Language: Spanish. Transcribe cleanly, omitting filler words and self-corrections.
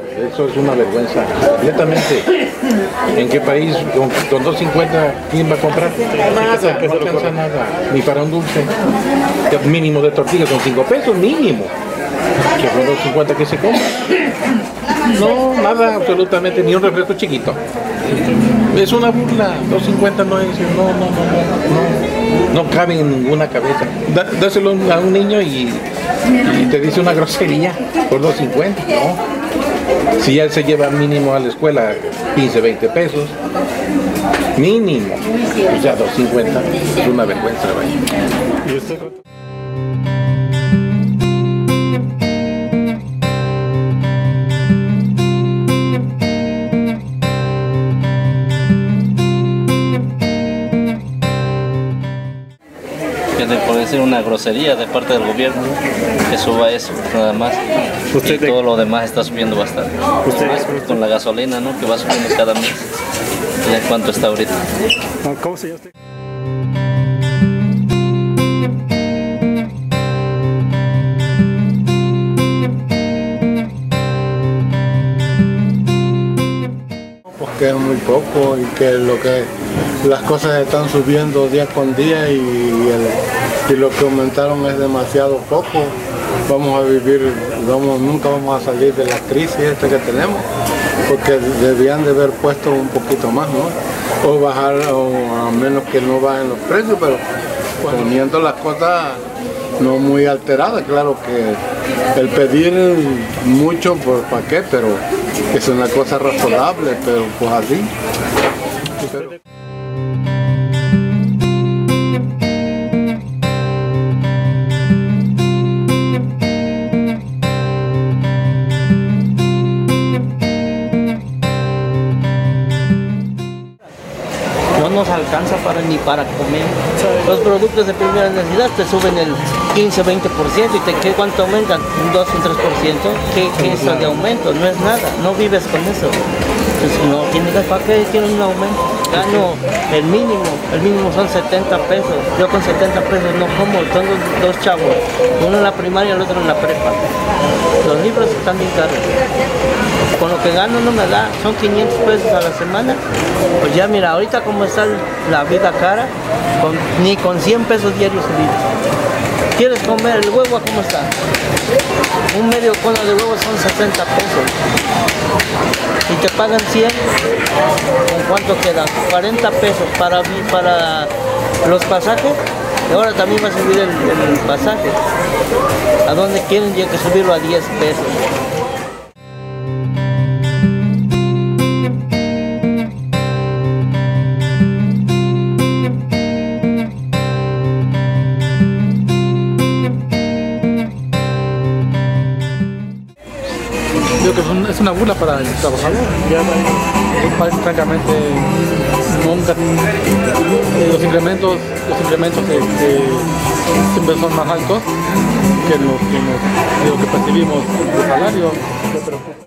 eso es una vergüenza, completamente. ¿En qué país con 2.50 quién va a comprar? Nada, no alcanza nada, ni para un dulce. El mínimo de tortillas son 5 pesos, mínimo. Que con 2.50 que se compra. No, nada, absolutamente, ni un refresco chiquito. Es una burla, 2.50 no es, no cabe en ninguna cabeza. Dáselo a un niño y te dice una grosería por 2.50, no. Si ya se lleva mínimo a la escuela 15, 20 pesos, mínimo, pues ya 2.50 es una vergüenza, vaya. ¿Y usted? Por decir una grosería de parte del gobierno, que suba eso, nada más. Y todo lo demás está subiendo bastante. Más con la gasolina, ¿no? Que va subiendo cada mes. ¿Ya cuánto está ahorita? ¿Cómo se llama usted? Que es muy poco y que las cosas están subiendo día con día y lo que aumentaron es demasiado poco. Vamos a vivir, nunca vamos a salir de la crisis esta que tenemos, porque debían de haber puesto un poquito más, ¿no? O bajar, o a menos que no bajen los precios, pero poniendo las cosas no muy alteradas. Claro que el pedir mucho, ¿para qué? Pero que es una cosa razonable, pero pues así. No nos alcanza ni para comer. Los productos de primera necesidad te suben el 15-20% y ¿cuánto aumentan? Un 2 un 3%. ¿Qué es eso de aumento? No es nada, no vives con eso. Entonces no tienes ¿para qué quiero un aumento? Gano el mínimo son 70 pesos. Yo con 70 pesos no como, tengo dos chavos, uno en la primaria y el otro en la prepa. Los libros están bien caros. Con lo que gano no me da, son 500 pesos a la semana. Pues ya mira, ahorita como está la vida cara, ni con 100 pesos diarios vives. ¿Quieres comer el huevo? ¿Cómo está? Un medio cono de huevo son 60 pesos. Y te pagan 100, ¿en cuánto queda? 40 pesos para los pasajes. Y ahora también va a subir el pasaje. ¿A dónde quieren? Ya que subirlo a 10 pesos. Creo que es una burla para el trabajador. Un país francamente nunca los incrementos siempre son más altos que lo que percibimos de salario.